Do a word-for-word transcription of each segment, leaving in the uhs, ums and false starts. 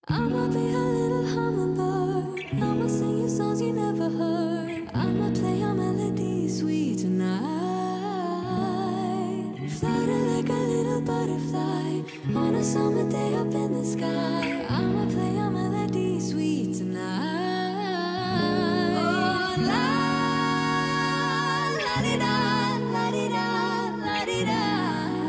I'ma be a little hummingbird. I'ma sing you songs you never heard. I'ma play your melody sweet tonight. Flutter like a little butterfly on a summer day up in the sky. I'ma play your melody sweet tonight. Oh, la, la di da, la di da, la di da.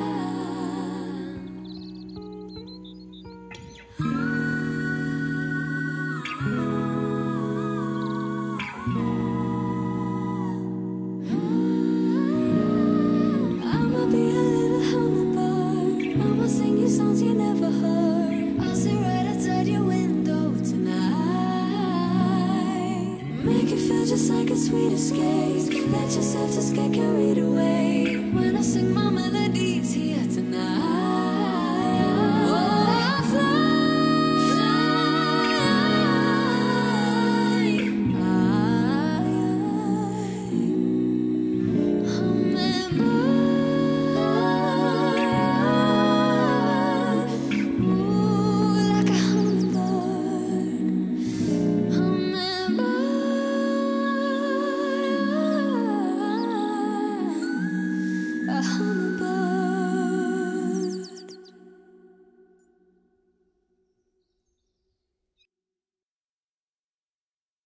I'ma be a little hummingbird. I'ma sing you songs you never heard. I'll sit right outside your window tonight. Make it feel just like a sweet escape. Let yourself just get carried away when I sing my melodies here tonight.